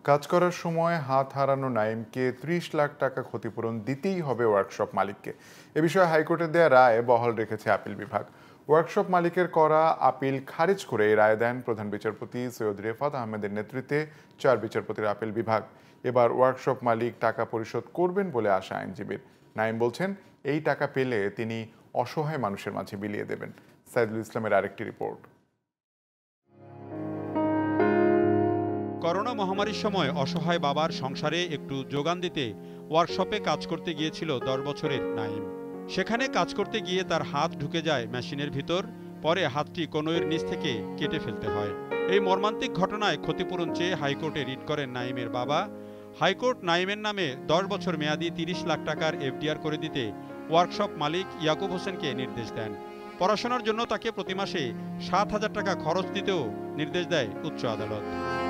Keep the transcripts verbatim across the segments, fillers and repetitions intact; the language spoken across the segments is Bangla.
কাজ করার সময় হাত হারানো নাইমকে ত্রিশ লাখ টাকা ক্ষতিপূরণ দিতেই হবে ওয়ার্কশপ মালিককে। এ বিষয়ে হাইকোর্টের দেয়া রায় বহাল রেখেছে আপিল বিভাগ। ওয়ার্কশপ মালিকের করা আপিল খারিজ করে এই রায় দেন প্রধান বিচারপতি সৈয়দ রেফাত আহমেদের নেতৃত্বে চার বিচারপতির আপিল বিভাগ। এবার ওয়ার্কশপ মালিক টাকা পরিশোধ করবেন বলে আশা আইনজীবীর। নাইম বলছেন, এই টাকা পেলে তিনি অসহায় মানুষের মাঝে বিলিয়ে দেবেন। সাইদুল ইসলামের আরেকটি রিপোর্ট। করোনা মহামারীর সময় অসহায় বাবার সংসারে একটু যোগান দিতে ওয়ার্কশপে কাজ করতে গিয়েছিল দশ বছরের নাইম। সেখানে কাজ করতে গিয়ে তার হাত ঢুকে যায় মেশিনের ভিতর, পরে হাতটি কনুইয়ের নিচ থেকে কেটে ফেলতে হয়। এই মর্মান্তিক ঘটনায় ক্ষতিপূরণ চেয়ে হাইকোর্টে রিট করেন নাইমের বাবা। হাইকোর্ট নাইমের নামে দশ বছর মেয়াদি তিরিশ লাখ টাকার এফডিআর করে দিতে ওয়ার্কশপ মালিক ইয়াকুব হোসেনকে নির্দেশ দেন। পড়াশোনার জন্য তাকে প্রতি মাসে সাত হাজার টাকা খরচ দিতেও নির্দেশ দেয় উচ্চ আদালত।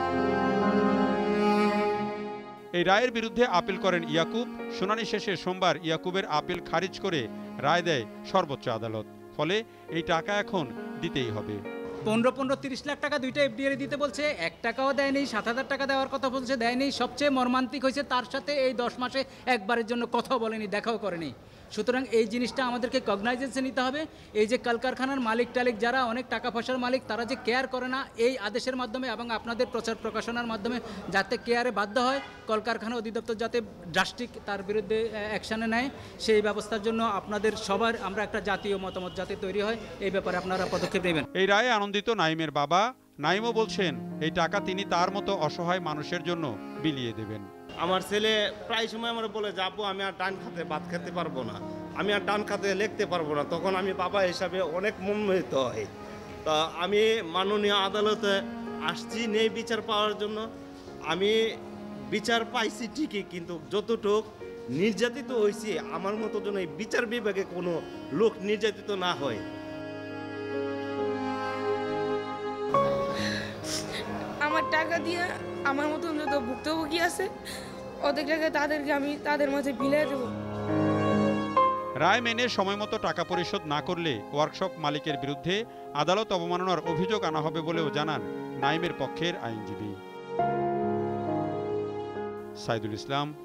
এই রায়ের বিরুদ্ধে আপিল করেন ইয়াকুব। শুনানি শেষে সোমবার ইয়াকুবের আপিল খারিজ করে রায় দেয় সর্বোচ্চ আদালত। ফলে এই টাকা এখন দিতেই হবে। পনেরো পনেরো তিরিশ লাখ টাকা দুইটা এফডিআর দিতে বলছে, এক টাকাও দেয়নি। সাত হাজার টাকা দেওয়ার কথা বলছে, দেয়নি। সবচেয়ে মর্মান্তিক হয়েছে, তার সাথে এই দশ মাসে একবারের জন্য কথাও বলেনি, দেখাও করেনি। সুতরাং এই জিনিসটা আমাদেরকে কগনাইজেন্সে নিতে হবে। এই যে কলকারখানার মালিক টালিক যারা অনেক টাকা পয়সার মালিক, তারা যে কেয়ার করে না, এই আদেশের মাধ্যমে এবং আপনাদের প্রচার প্রকাশনার মাধ্যমে যাতে কেয়ারে বাধ্য হয়, কলকারখানা অধিদপ্তর যাতে ড্রাস্টিক তার বিরুদ্ধে অ্যাকশানে নেয়, সেই ব্যবস্থার জন্য আপনাদের সবার আমরা একটা জাতীয় মতামত যাতে তৈরি হয়, এই ব্যাপারে আপনারা পদক্ষেপ নেবেন। এই রায়ে আনন্দিত নাইমের বাবা। নাইমও বলছেন, এই টাকা তিনি তার মতো অসহায় মানুষের জন্য বিলিয়ে দেবেন। আমার ছেলে প্রায় সময় আমার বলে, যাবো আমি আর ডান খাতে ভাত খেতে পারবো না, আমি আর ডান খাতে লিখতে পারবো না। তখন আমি বাবা হিসাবে অনেক মনমোহিত হই। তা আমি মাননীয় আদালতে আসছি নেই বিচার পাওয়ার জন্য। আমি বিচার পাইছি ঠিকই, কিন্তু যতটুক নির্যাতিত হয়েছি, আমার মতো যেন এই বিচার বিভাগে কোনো লোক নির্যাতিত না হয়। আমার টাকা দিয়ে আমার মতন যত ভুক্তভোগী আছে, অর্ধেক টাকা তাদেরকে আমি তাদের মাঝে বিলিয়ে দেবো। রায় মেনে সময়মতো টাকা পরিশোধ না করলে ওয়ার্কশপ মালিকের বিরুদ্ধে আদালত অবমাননার অভিযোগ আনা হবে বলেও জানান নাইমের পক্ষের আইনজীবী। সাইদুল ইসলাম,